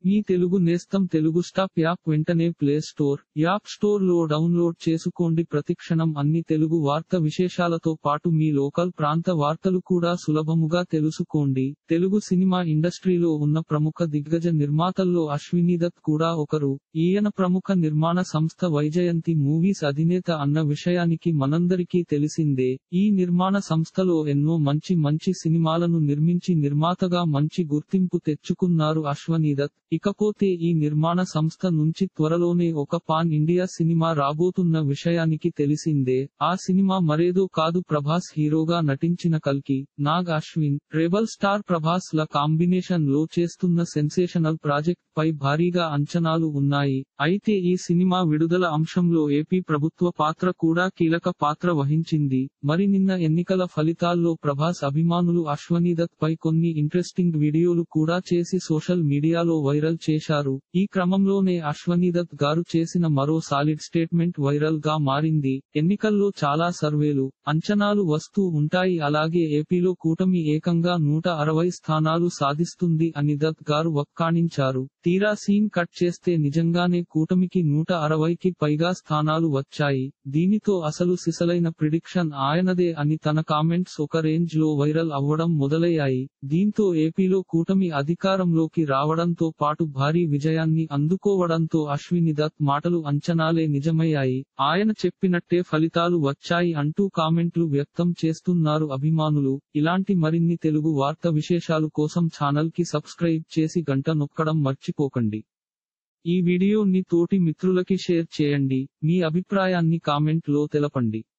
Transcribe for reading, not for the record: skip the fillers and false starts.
మీ తెలుగు నేస్తం Telugu stop app వెంటనే play store, app store లో డౌన్లోడ్ చేసుకోండి. ప్రతిక్షణం అన్ని తెలుగు వార్త విశేషాలతో పాటు మీ లోకల్ ప్రాంత వార్తలు కూడా సులభముగా తెలుసుకోండి. తెలుగు సినిమా ఇండస్ట్రీలో ఉన్న ప్రముఖ దిగ్గజ నిర్మాతల్లో అశ్విని దత్ కూడా ఒకరు. ఈయన ప్రముఖ నిర్మాణ సంస్థ వైజయంతి మూవీస్ అధినేత అన్న విషయానికి మనందరికీ తెలిసిందే. ఈ నిర్మాణ సంస్థలో ఎన్నో మంచి సినిమాలను నిర్మించి నిర్మాతగా మంచి గుర్తింపు తెచ్చుకున్నారు అశ్విని దత్. ఇకపోతే ఈ నిర్మాణ సంస్థ నుంచి త్వరలోనే ఒక పాన్ ఇండియా సినిమా రాబోతున్న విషయానికి తెలిసిందే. ఆ సినిమా మరేదో కాదు, ప్రభాస్ హీరోగా నటించిన కల్కి. నాగ్ అశ్విన్, రెబల్ స్టార్ ప్రభాస్ ల కాంబినేషన్ లో చేస్తున్న సెన్సేషనల్ ప్రాజెక్ట్ పై భారీగా అంచనాలు ఉన్నాయి. అయితే ఈ సినిమా విడుదల అంశంలో ఏపీ ప్రభుత్వ పాత్ర కూడా కీలక పాత్ర వహించింది. మరి నిన్న ఎన్నికల ఫలితాల్లో ప్రభాస్ అభిమానులు అశ్విని దత్ పై కొన్ని ఇంట్రెస్టింగ్ వీడియోలు కూడా చేసి సోషల్ మీడియాలో వైరల్ చేశారు. ఈ క్రమంలోనే అశ్విని దత్ గారు చేసిన మరో సాలిడ్ స్టేట్మెంట్ వైరల్ గా మారింది. ఎన్నికల్లో చాలా సర్వేలు, అంచనాలు వస్తూ ఉంటాయి. అలాగే ఏపీలో కూటమి ఏకంగా 160 స్థానాలు సాధిస్తుంది అని దత్ గారు వక్కాణించారు. తీరా సీన్ కట్ చేస్తే నిజంగానే కూటమికి 160కి పైగా స్థానాలు వచ్చాయి. దీనితో అసలు సిసలైన ప్రిడిక్షన్ ఆయనదే అని తన కామెంట్స్ ఒక రేంజ్ లో వైరల్ అవ్వడం మొదలయ్యాయి. దీంతో ఏపీలో కూటమి అధికారంలోకి రావడంతో పాటు భారీ విజయాన్ని అందుకోవడంతో అశ్విని దత్ మాటలు అంచనాలే నిజమయ్యాయి. ఆయన చెప్పినట్టే ఫలితాలు వచ్చాయి అంటూ కామెంట్లు వ్యక్తం చేస్తున్నారు అభిమానులు. ఇలాంటి మరిన్ని తెలుగు వార్త విశేషాలు కోసం ఛానల్ కి సబ్స్క్రైబ్ చేసి గంట నొక్కడం మర్చిపోకండి. ఈ వీడియోని తోటి మిత్రులకి షేర్ చేయండి. మీ అభిప్రాయాన్ని కామెంట్ లో తెలపండి.